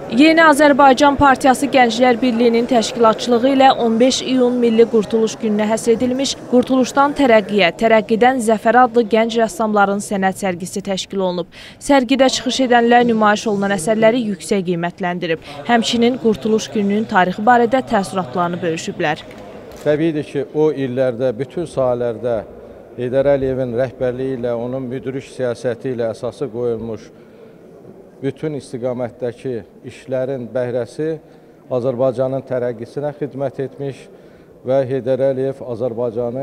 Yeni Azərbaycan Partiyası Gənclər Birliyinin təşkilatçılığı ilə 15 iyun Milli Qurtuluş gününə həsr edilmiş Qurtuluşdan Tərəqqiyə, Tərəqqidən Zəfərə adlı gənc rəssamların sənət sərgisi təşkil olunub. Sərgidə çıxış edənlər nümayiş olunan əsərləri yüksək qiymətləndirib. Həmçinin Qurtuluş gününün tarixi barədə təəssüratlarını bölüşüblər. Təbiidir ki, o illərdə bütün sahələrdə Heydər Əliyevin rəhbərliyi ilə, onun müdrik siyasəti ilə əsası qoyulmuş bütün istiqamətdəki işlərin bəhrəsi Azərbaycanın tərəqqisinə xidmət etmiş və Heydər Əliyev Azərbaycanı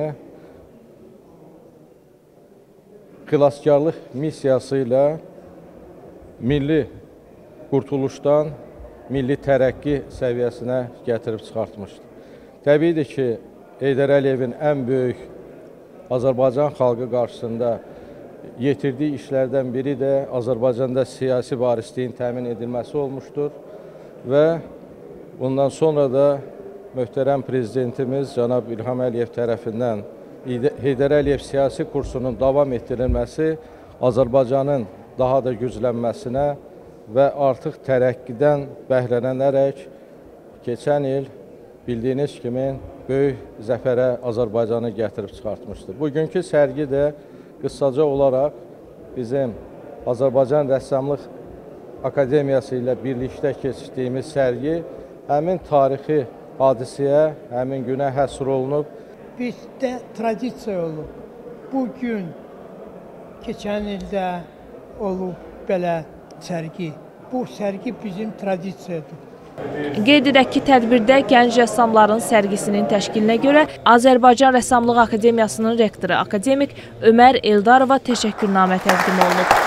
xilaskarlıq missiyası ilə milli qurtuluşdan milli tərəqqi səviyyəsinə gətirib çıxartmışdır. Təbiidir ki, Heydər Əliyevin ən böyük Azərbaycan xalqı qarşısında yetirdiyi işlərdən biri də Azərbaycanda siyasi varisliyin təmin edilməsi olmuşdur və bundan sonra da möhtərəm prezidentimiz Cənab İlham Əliyev tərəfindən Heydər Əliyev siyasi kursunun davam etdirilməsi Azərbaycanın daha da güclənməsinə və artıq tərəqqidən bəhrələnərək keçən il bildiyiniz kimi böyük zəfərə Azərbaycanı gətirib çıxartmışdır. Bugünkü sərgi də qısaca olaraq bizim Azərbaycan Rəssamlıq Akademiyası ilə birlikdə keçirdiyimiz sərgi həmin tarixi hadisəyə, həmin günə həsr olunub. Bizdə tradisiya olub. Bugün keçən ildə olub belə sərgi. Bu sərgi bizim tradisiyadır. Qeyd edək ki, tədbirdə gənc rəssamların sərgisinin təşkilinə görə Azərbaycan Rəssamlıq Akademiyasının rektoru akademik Ömər Eldarova təşəkkürnamə təqdim olunub.